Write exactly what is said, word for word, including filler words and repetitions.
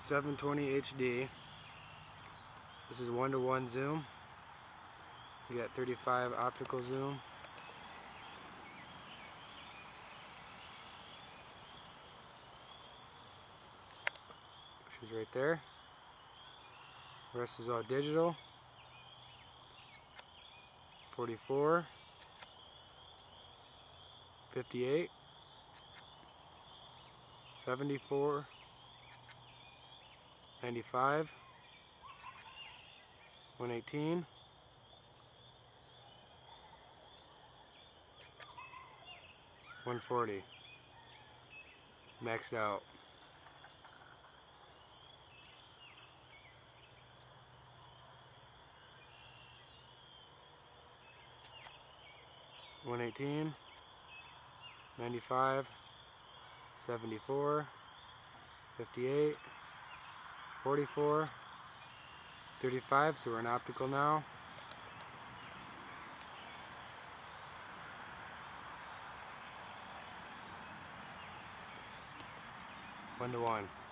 seven twenty H D. This is one to one zoom. You got thirty-five optical zoom. Which is right there. The rest is all digital. forty-four, fifty-eight, seventy-four, ninety-five, one eighteen, one forty, maxed out. one eighteen, ninety-five, seventy-four, fifty-eight, forty-four, thirty-five, so we're in optical now. One to one.